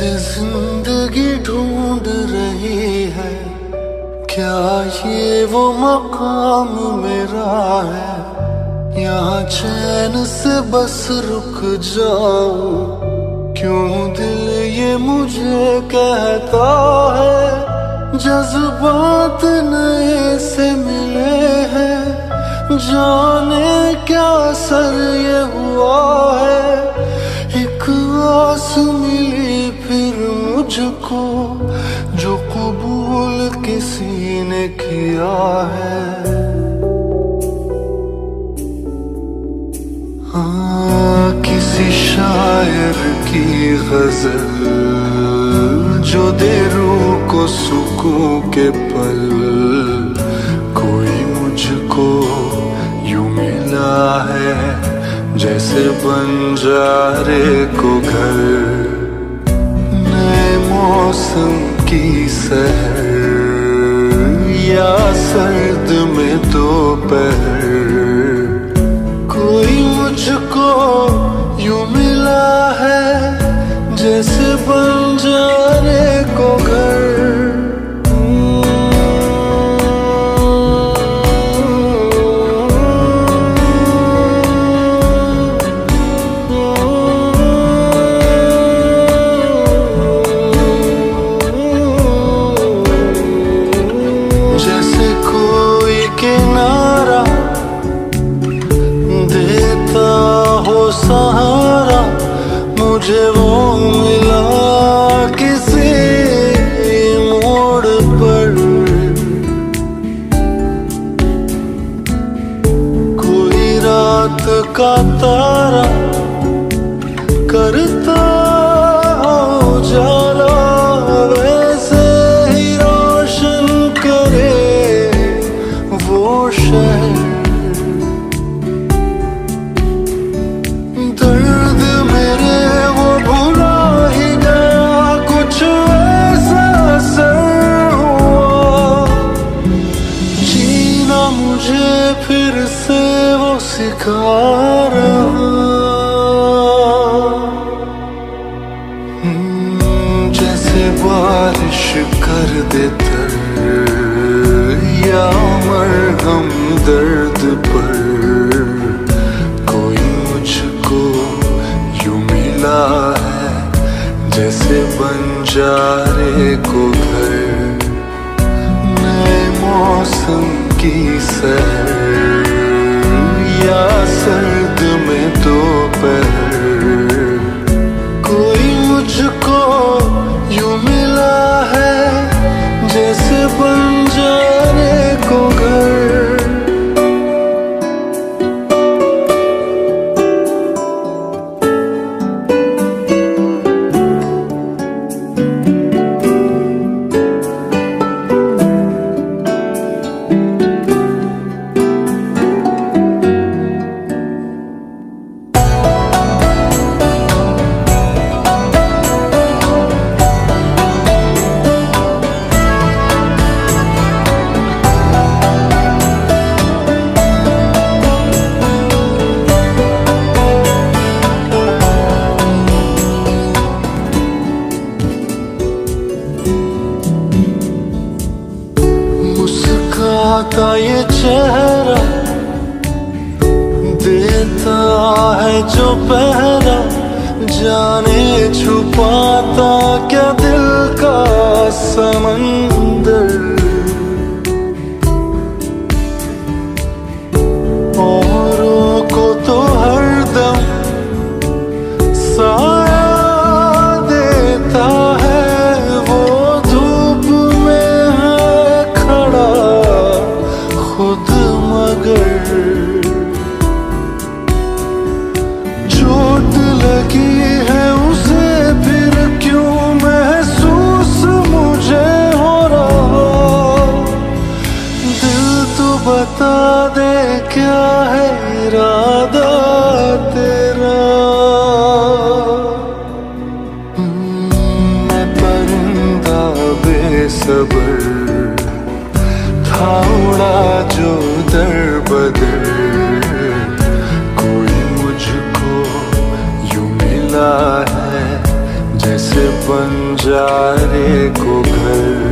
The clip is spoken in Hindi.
जैसे जिंदगी ढूंढ रही है, क्या ये वो मकाम मेरा है? यहाँ चैन से बस रुक जाऊं, क्यों दिल ये मुझे कहता है? जज्बात नए से मिले हैं, जाने क्या असर ये हुआ है। एक आस मिली फिर मुझको, जो कबूल किसी ने किया है। हाँ, किसी शायर की गजल जो दे रूह को सुकून के पल। कोई मुझको यूं मिला है, जैसे बंजारे को घर। नए मौसम की सहर या सर्द में दोपहर। कोई मुझको यूं मिला है, जैसे बंजारे को घर। जैसे कोई किनारा देता हो सहारा, मुझे वो मिला किसी मोड़ पर। कोई रात का तारा करता हो जाला, वैसे ही रोशन करे वो शहर। दर्द मेरे वो भुला ही गया, कुछ ऐसा असर हुआ। जीना मुझे फिर से वो सिखा रहा। जैसे बारिश कर दे तर, या मरहम दर्द पर। कोई मुझको यूं मिला है, जैसे बंजारे को घर। नए मौसम की सहर या सर्द में दोपहर। कोई मुझको यूं मिला है, जैसे बंजारे को घर। मुस्कुराता ये चेहरा देता है जो पहरा, जाने छुपाता क्या दिल का समंदर। औरों को तो हरदम साया देता है, वो धूप में है खड़ा खुद मगर। चोट लगी है उसे फिर क्यों महसूस मुझे हो रहा। दिल तो बता दे क्या है इरादा तेरा। मैं परिंदा बेसबर था, उड़ा जो दर बदर। कोई मुझको यूं मिला है, जैसे बंजारे को घर